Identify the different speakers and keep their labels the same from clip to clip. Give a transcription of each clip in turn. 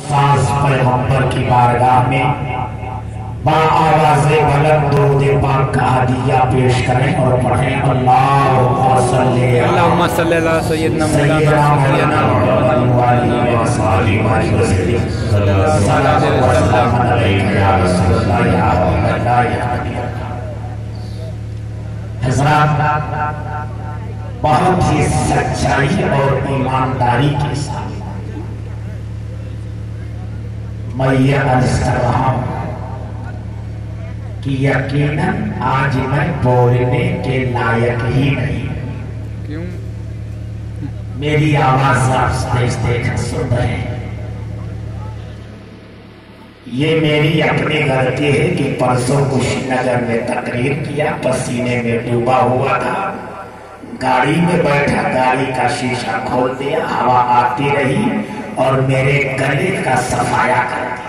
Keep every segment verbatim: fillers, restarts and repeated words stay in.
Speaker 1: साज पैगंबर की बारगाह में बाआवाज़ बुलंद दुरूद पाक का हदिया पेश करें और पढ़ें अल्लाहुम्मा सल्ली
Speaker 2: अल्लाहुम्मा सल्ली अला सय्यदना मौलाना
Speaker 1: हज़रात, बहुत ही सच्चाई और ईमानदारी के साथ मैं ये अर्ज कर रहा हूँ कि यकीनन आज मैं बोलने के लायक ही नहीं।
Speaker 2: क्यों?
Speaker 1: मेरी आवाज आप देख देख सुन रहे हैं। ये मेरी अपनी गलती है कि परसों कुशीनगर में तकरीर किया, पसीने में डूबा हुआ था, गाड़ी में बैठा, गाड़ी का शीशा खोल दिया, हवा आती रही और मेरे गले का सफाया कर दिया।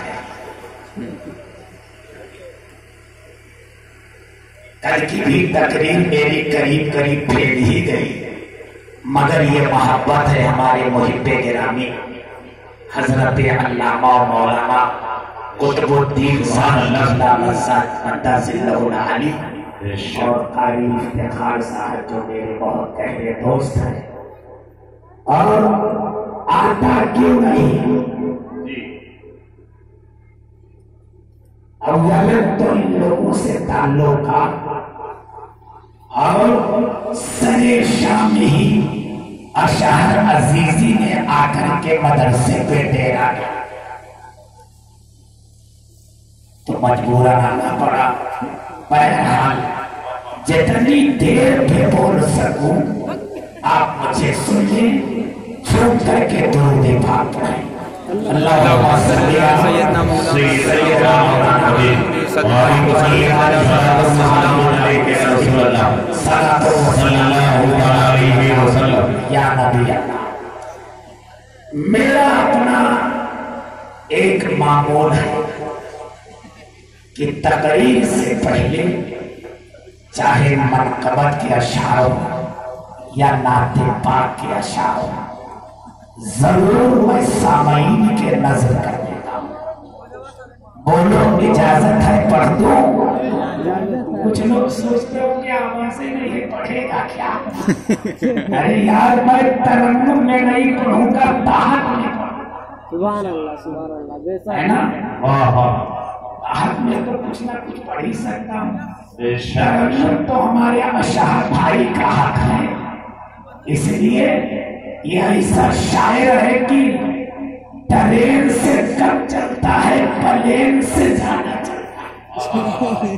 Speaker 1: कल की भी तकरीर मेरी करीब करीब फेल ही गई, मगर ये मोहब्बत है हमारे मुहिब्बे गिरामी हजरत अल्लामा और मौलाना कुतुबुद्दीन साहब और कारी इफ्तिखार साहब जो मेरे बहुत गहरे दोस्त हैं। और आता क्यों नहीं? अव्वलन तो इन लोगों से ताल्लुका और सरे शाम ही अशहर अजीजी ने आकर के मदरसे पे डेरा गया तो मजबूरन आना पड़ा। बहरहाल जितनी देर पे बोल सकूं आप मुझे सुनिए, छूट करके दूर दे भाग पड़े। अल्लाहुम्मा सल्ली अला सय्यदना या नबी अल्लाह। मेरा अपना एक मामूल है कि तकरीर से पहले चाहे मनक़बत के अशार हो या नाते पाक के अशार हो, जरूर मैं सामईन के नजर कर देता हूँ। बोलो इजाजत है पढ़ दो? कुछ लोग सोचते हो कि आवाज़ नहीं पढ़ेगा क्या? अरे यार मैं तरन्नुम में नहीं पढ़ूंगा, ताहत में पढ़ूंगा।
Speaker 3: सुभान अल्लाह, सुभान अल्लाह,
Speaker 1: है ना? वाह वाह, ताहत में तो कुछ ना कुछ पढ़ ही सकता हूँ। तरन्नुम तो हमारे अशहर भाई का हक है, इसलिए यह ऐसा शायर है कि ट्रेन से कब चलता है, प्लेन से जाना चलता है।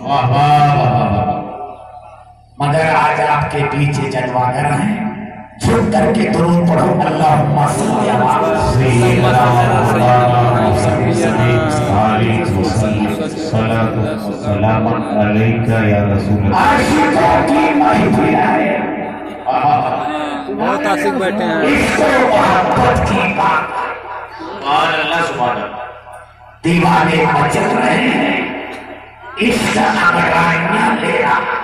Speaker 1: मगर आज आपके पीछे जलवागर हैं, झुक करके दुरूद पढ़ो। अल्लाहुम्मा सल्ली अला सय्यदना आशिकों की महफिल है,
Speaker 2: बहुत आशिक बैठे हैं।
Speaker 1: इसको मोहब्बत की बात, सुभान अल्लाह, सुभान अल्लाह। दीवाने मचल रहे हैं, इसका अंगड़ाइयां ले रहा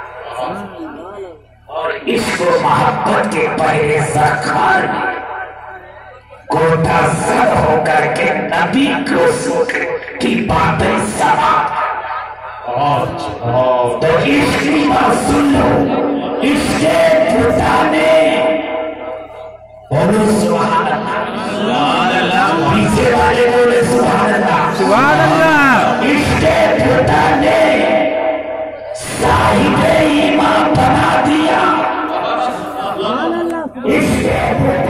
Speaker 1: और इसको मोहब्बत के पहले सरकार गोटा सर होकर के नबी को की बातें समा। तो इसकी बात सुन लो, इसके पुराने बोलो सुभान अल्लाह, पीछे वाले बोले सुभान अल्लाह,
Speaker 2: सुभान अल्लाह।
Speaker 1: इसके पुराने साहिब ईमान बना दिया, इसके